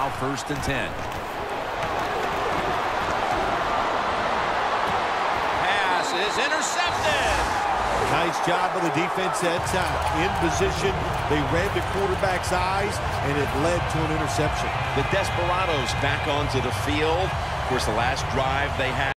Now 1st and 10. Pass is intercepted. Nice job of the defense that time. In position, they read the quarterback's eyes, and it led to an interception. The Desperados back onto the field. Of course, the last drive they had.